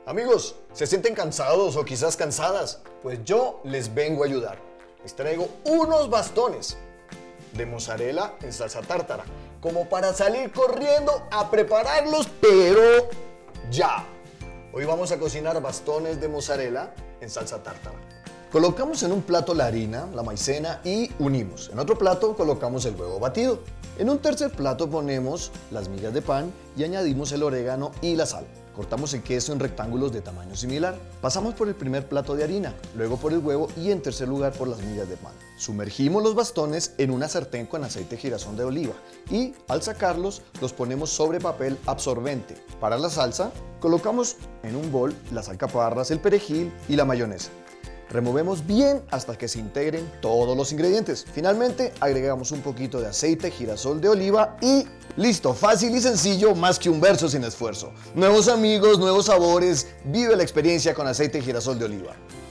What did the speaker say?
Amigos, ¿se sienten cansados o quizás cansadas? Pues yo les vengo a ayudar. Les traigo unos bastones de mozzarella en salsa tártara, como para salir corriendo a prepararlos, pero ya. Hoy vamos a cocinar bastones de mozzarella en salsa tártara. Colocamos en un plato la harina, la maicena y unimos. En otro plato colocamos el huevo batido. En un tercer plato ponemos las migas de pan y añadimos el orégano y la sal. Cortamos el queso en rectángulos de tamaño similar. Pasamos por el primer plato de harina, luego por el huevo y en tercer lugar por las migas de pan. Sumergimos los bastones en una sartén con aceite girasol de oliva y al sacarlos los ponemos sobre papel absorbente. Para la salsa colocamos en un bol las alcaparras, el perejil y la mayonesa. Removemos bien hasta que se integren todos los ingredientes. Finalmente agregamos un poquito de aceite girasol de oliva y listo, fácil y sencillo, más que un verso sin esfuerzo. Nuevos amigos, nuevos sabores, vive la experiencia con aceite girasol de oliva.